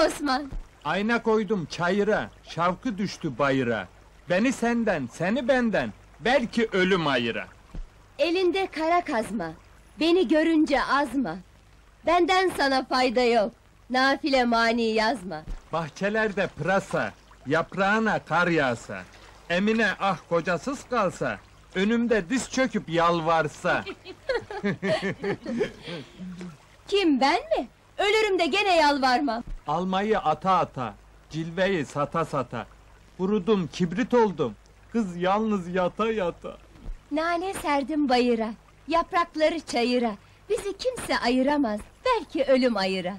Osman? Ayna koydum çayıra, şavkı düştü bayıra. Beni senden, seni benden, belki ölüm ayıra. Elinde kara kazma, beni görünce azma. Benden sana fayda yok, nafile mani yazma. Bahçelerde pırasa, yaprağına kar yağsa. Emine ah kocasız kalsa, önümde diz çöküp yalvarsa. Kim, ben mi? Ölürüm de gene yalvarmam. Almayı ata ata, cilveyi sata sata. Kurudum, kibrit oldum, kız yalnız yata yata. Nane serdim bayıra, yaprakları çayıra. Bizi kimse ayıramaz, belki ölüm ayıra.